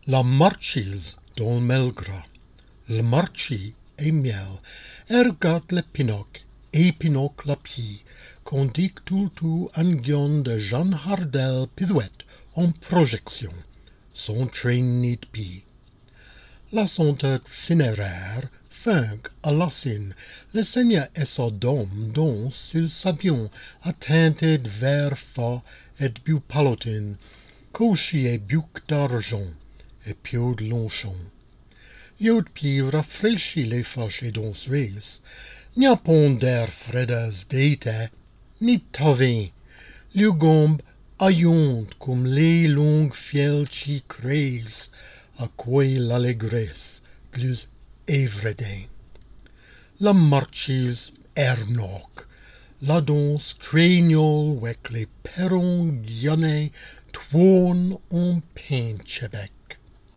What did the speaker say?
La Martchise dans le melgras. Le marchis et miel, regarde le pinoc, et pinoc la pie, qu'on dit tout un guion de Jean Hardel pidouette en projection, son train nid pie. La sonnet cinéraire, funk à l'assine, le seigneur et sa dame dont sur sabion atteinte vers fa et bu palotine, cochi et buc d'argent, et pied de lonchon. Yod piv rafraîchit les fâchés danseries, n'y a point d'air fredas d'été, ni tavin, le gombe ayont comme les longues fiels qui crèsent, à quoi l'allégresse plus évredin. La marchise ernoc, la danse craignole avec les perrons guionnés, tourne en pinchebec.